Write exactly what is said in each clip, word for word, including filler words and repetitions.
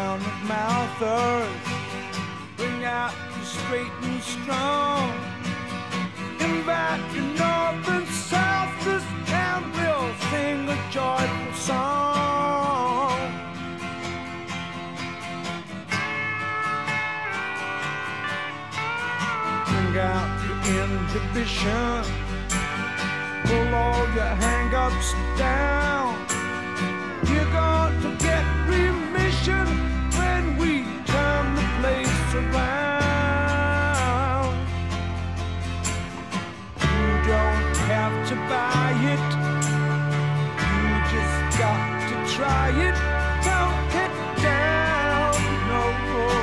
town of mouthers. Bring out the straight and strong. Invite your north and south. This town will sing a joyful song. Bring out your inhibition. Pull all your hang-ups down. You're going to get remission when we turn the place around. You don't have to buy it. You just got to try it. Don't get down, no more.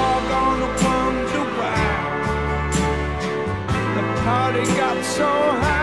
Party got so high.